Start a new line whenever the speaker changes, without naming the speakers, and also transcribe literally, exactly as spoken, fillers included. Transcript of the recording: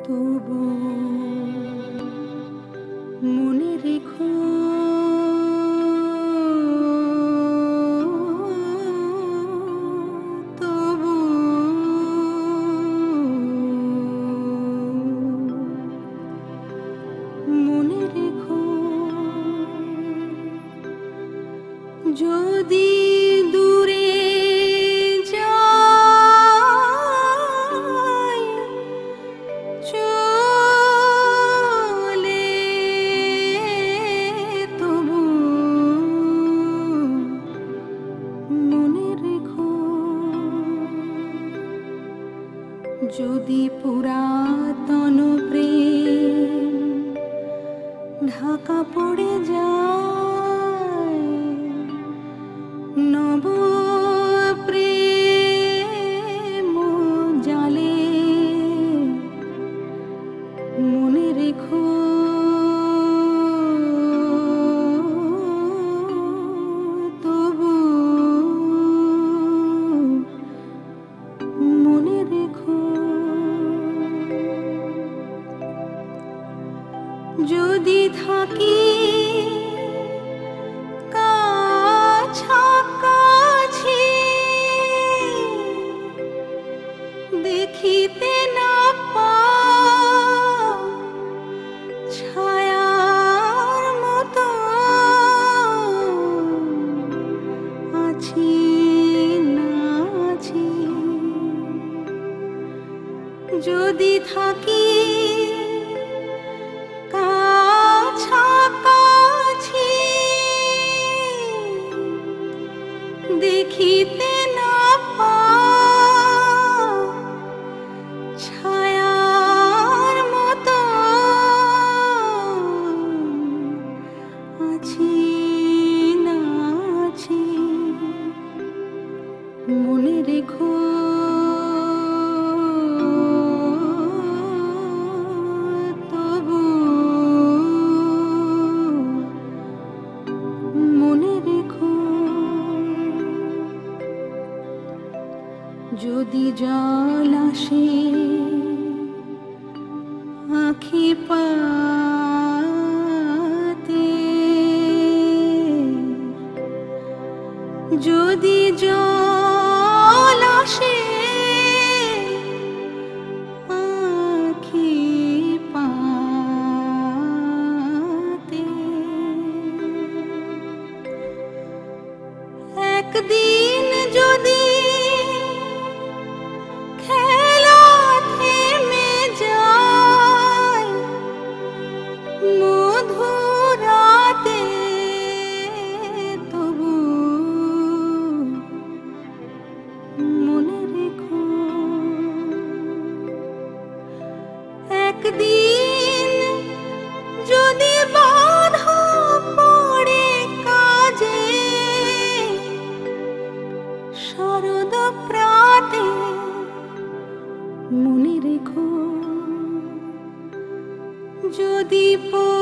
তবু মনে রেখো তবু মনে রেখো যদি দূরে যদি পুরাতন প্রেম ঢাকা পড়ে যায় নব প্রেম জালে মনে রেখো তবু মনে রেখো যদি থাকি কাছাকাছি দেখিতে না পাও ছায়ার মতো আছি না আছি যদি থাকি কাছাকাছি দেখিতে না পাও ছায়ার মতো আছি না আছি মনে রেখো যদি জল আসে আঁখি পাতে যদি জল আসে আঁখি পাতে একদিন যদি একদিন যদি বাধা পড়ে কাজে শরদ প্রাতে মনে রেখো যদি